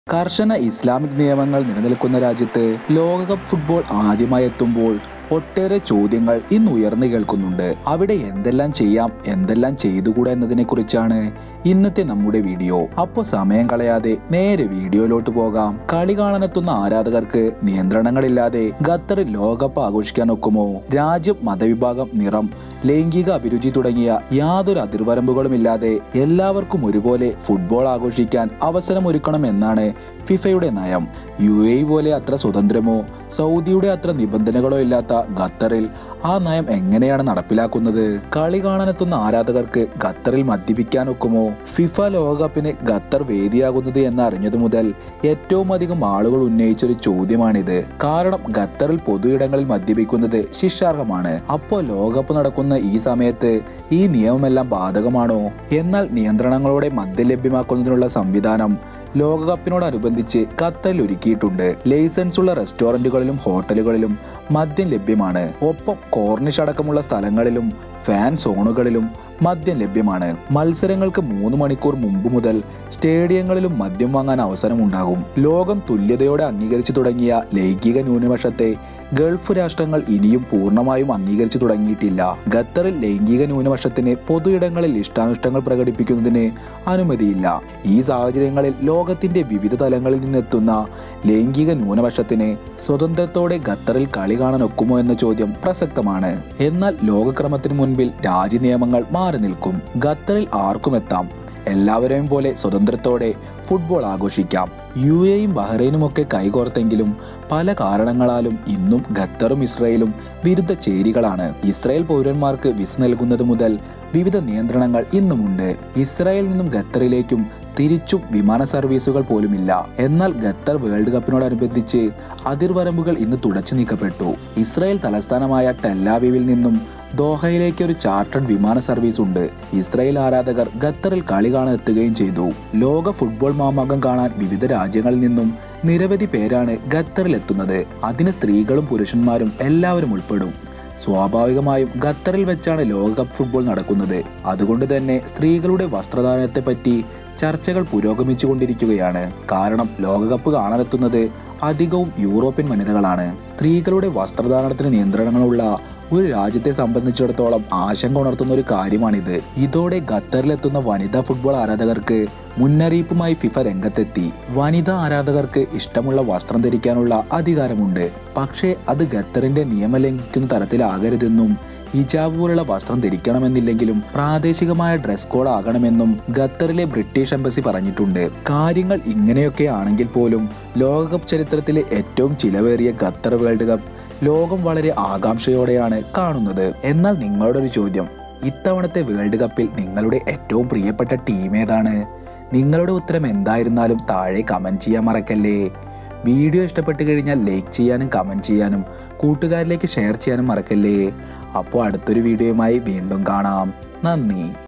കർശന ഇസ്ലാമിക് നിയമങ്ങൾ നിലനിൽക്കുന്ന രാജ്യത്ത് ലോകകപ്പ് ഫുട്ബോൾ ആദ്യമായി എത്തുമ്പോൾ ഒട്ടേറെ ചോദ്യങ്ങൾ ഇന്ന് ഉയർന്നു കേൾക്കുന്നുണ്ട്. അവിടെ എന്തെല്ലാം ചെയ്യാം, എന്തെല്ലാം ചെയ്തുകൂടാ എന്നതിനെ കുറിച്ചാണ് ഇന്നത്തെ നമ്മുടെ വീഡിയോ. അപ്പോൾ സമയം കളയാതെ നേരെ വീഡിയോയിലോട്ട് പോകാം. കളി കാണാനെത്തുന്ന ആരാധകർക്ക് നിയന്ത്രണങ്ങളില്ലാതെ ഖത്തറിൽ ലോകകപ്പ് ആഘോഷിക്കാൻ ഒക്കുമോ? രാജ്യം, മതവിഭാഗം, നിറം, ലൈംഗിക അഭിരുചി തുടങ്ങിയ യാതൊരു അതിർവരമ്പുകളുമില്ലാതെ എല്ലാവർക്കും ഒരുപോലെ ഫുട്ബോൾ ആഘോഷിക്കാൻ അവസരമൊരുക്കണം എന്നാണ് ഫിഫയുടെ നയം. UAE പോലെ അത്ര സ്വതന്ത്രമോ സൗദിയുടെ അത്ര നിബന്ധനകളോ ഇല്ലാത്ത ഖത്തറിൽ ആ നയം എങ്ങനെയാണ് നടപ്പിലാക്കുന്നത്? കളി കാണാനെത്തുന്ന ആരാധകർക്ക് ഖത്തറിൽ മദ്യപിക്കാൻ ഒക്കുമോ? ഫിഫ ലോകകപ്പിന് ഖത്തർ വേദിയാകുന്നത് എന്ന് അറിഞ്ഞതു മുതൽ ഏറ്റവും അധികം ആളുകൾ ഉന്നയിച്ചൊരു ചോദ്യമാണിത്. കാരണം ഖത്തറിൽ പൊതു ഇടങ്ങളിൽ മദ്യപിക്കുന്നത് ശിക്ഷാർഹമാണ്. അപ്പോൾ ലോകകപ്പ് നടക്കുന്ന ഈ സമയത്ത് ഈ നിയമമെല്ലാം ബാധകമാണോ? എന്നാൽ നിയന്ത്രണങ്ങളോടെ മദ്യം ലഭ്യമാക്കുന്നതിനുള്ള സംവിധാനം ലോകകപ്പിനോടനുബന്ധിച്ച് ഖത്തറിൽ ഒരുക്കിയിട്ടുണ്ട്. ലൈസൻസ് ഉള്ള റെസ്റ്റോറന്റുകളിലും ഹോട്ടലുകളിലും മദ്യം ലഭ്യമാണ്. ഒപ്പം കോർണിഷ് അടക്കമുള്ള സ്ഥലങ്ങളിലും ഫാൻ സോണുകളിലും മദ്യം ലഭ്യമാണ്. മത്സരങ്ങൾക്ക് 3 മണിക്കൂർ മുമ്പ് മുതൽ സ്റ്റേഡിയങ്ങളിലും മദ്യം വാങ്ങാൻ അവസരമുണ്ടാകും. ലോകം തുല്യതയോടെ അംഗീകരിച്ചു തുടങ്ങിയ ലൈംഗിക ന്യൂനപക്ഷത്തെ ഗൾഫ് രാഷ്ട്രങ്ങൾ ഇനിയും പൂർണ്ണമായും അംഗീകരിച്ചു തുടങ്ങിയിട്ടില്ല. ഖത്തറിൽ ലൈംഗിക ന്യൂനപക്ഷത്തിന് പൊതു ഇടങ്ങളിൽ ഇഷ്ടാനിഷ്ടങ്ങൾ പ്രകടിപ്പിക്കുന്നതിന് അനുമതിയില്ല. ഈ സാഹചര്യങ്ങളിൽ ലോകത്തിന്റെ വിവിധ തലങ്ങളിൽ നിന്നെത്തുന്ന ലൈംഗിക ന്യൂനപക്ഷത്തിന് സ്വതന്ത്രത്തോടെ ഖത്തറിൽ കളി കാണാൻ ഒക്കുമോ എന്ന ചോദ്യം പ്രസക്തമാണ്. എന്നാൽ ലോകക്രമത്തിന് മുൻപിൽ രാജ്യ നിയമങ്ങൾ മാറി നിൽക്കും. ഖത്തറിൽ ആർക്കും എത്താം. എല്ലാവരെയും പോലെ സ്വതന്ത്രത്തോടെ ഫുട്ബോൾ ആഘോഷിക്കാം. UAEയും ബഹ്റൈനും ഒക്കെ കൈകോർത്തെങ്കിലും പല കാരണങ്ങളാലും ഇന്നും ഖത്തറും ഇസ്രായേലും വിരുദ്ധ ചേരികളാണ്. ഇസ്രായേൽ പൗരന്മാർക്ക് വിസ നൽകുന്നത് മുതൽ വിവിധ നിയന്ത്രണങ്ങൾ ഇന്നുമുണ്ട്. ഇസ്രായേലിൽ നിന്നും ഖത്തറിലേക്കും തിരിച്ചും വിമാന സർവീസുകൾ പോലുമില്ല. എന്നാൽ ഖത്തർ വേൾഡ് കപ്പിനോടനുബന്ധിച്ച് അതിർവരമ്പുകൾ ഇന്ന് തുടച്ചു നീക്കപ്പെട്ടു. ഇസ്രായേൽ തലസ്ഥാനമായ ടെൽ-അവീവിൽ നിന്നും ദോഹയിലേക്ക് ഒരു ചാർട്ടേഡ് വിമാന സർവീസ് ഉണ്ട്. ഇസ്രായേൽ ആരാധകർ ഖത്തറിൽ കളി കാണാൻ എത്തുകയും ചെയ്തു. ലോക ഫുട്ബോൾ മാമാങ്കം കാണാൻ വിവിധ രാജ്യങ്ങളിൽ നിന്നും നിരവധി പേരാണ് ഖത്തറിൽ എത്തുന്നത്. അതിന് സ്ത്രീകളും പുരുഷന്മാരും എല്ലാവരും ഉൾപ്പെടും. സ്വാഭാവികമായും ഖത്തറിൽ വെച്ചാണ് ലോകകപ്പ് ഫുട്ബോൾ നടക്കുന്നത്. അതുകൊണ്ട് തന്നെ സ്ത്രീകളുടെ വസ്ത്രധാരണത്തെ പറ്റി ചർച്ചകൾ പുരോഗമിച്ചു കൊണ്ടിരിക്കുകയാണ്. കാരണം ലോകകപ്പ് കാണാനെത്തുന്നത് അധികവും യൂറോപ്യൻ വനിതകളാണ്. സ്ത്രീകളുടെ വസ്ത്രധാരണത്തിന് നിയന്ത്രണങ്ങളുള്ള ഒരു രാജ്യത്തെ സംബന്ധിച്ചിടത്തോളം ആശങ്ക ഉണർത്തുന്ന ഒരു കാര്യമാണിത്. ഇതോടെ ഖത്തറിലെത്തുന്ന വനിതാ ഫുട്ബോൾ ആരാധകർക്ക് മുന്നറിയിപ്പുമായി ഫിഫ രംഗത്തെത്തി. വനിതാ ആരാധകർക്ക് ഇഷ്ടമുള്ള വസ്ത്രം ധരിക്കാനുള്ള അധികാരമുണ്ട്. പക്ഷേ അത് ഖത്തറിന്റെ നിയമം ലംഘിക്കുന്ന തരത്തിലാകരുതെന്നും ഹിജാബ് പോലുള്ള വസ്ത്രം ധരിക്കണമെന്നില്ലെങ്കിലും പ്രാദേശികമായ ഡ്രസ് കോഡ് ആകണമെന്നും ഖത്തറിലെ ബ്രിട്ടീഷ് എംബസി പറഞ്ഞിട്ടുണ്ട്. കാര്യങ്ങൾ ഇങ്ങനെയൊക്കെ ആണെങ്കിൽ പോലും ലോകകപ്പ് ചരിത്രത്തിലെ ഏറ്റവും ചിലവേറിയ ഖത്തർ വേൾഡ് കപ്പ് ലോകം വളരെ ആകാംക്ഷയോടെയാണ് കാണുന്നത്. എന്നാൽ നിങ്ങളുടെ ഒരു ചോദ്യം, ഇത്തവണത്തെ വേൾഡ് കപ്പിൽ നിങ്ങളുടെ ഏറ്റവും പ്രിയപ്പെട്ട ടീം ഏതാണ്? നിങ്ങളുടെ ഉത്തരം എന്തായിരുന്നാലും താഴെ കമന്റ് ചെയ്യാൻ മറക്കല്ലേ. വീഡിയോ ഇഷ്ടപ്പെട്ട് കഴിഞ്ഞാൽ ലൈക്ക് ചെയ്യാനും കമന്റ് ചെയ്യാനും കൂട്ടുകാരിലേക്ക് ഷെയർ ചെയ്യാനും മറക്കല്ലേ. അപ്പോൾ അടുത്തൊരു വീഡിയോയുമായി വീണ്ടും കാണാം. നന്ദി.